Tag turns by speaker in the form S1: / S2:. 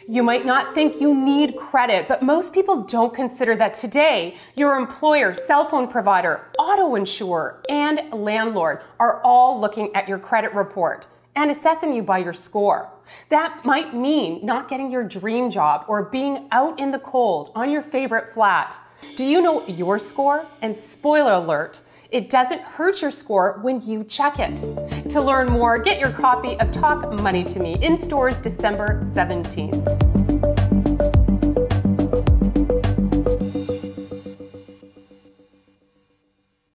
S1: You might not think you need credit, but most people don't consider that today your employer, cell phone provider, auto insurer, and landlord are all looking at your credit report and assessing you by your score. That might mean not getting your dream job or being out in the cold on your favorite flat. Do you know your score? And spoiler alert, it doesn't hurt your score when you check it. To learn more, get your copy of Talk Money to Me in stores December 17th.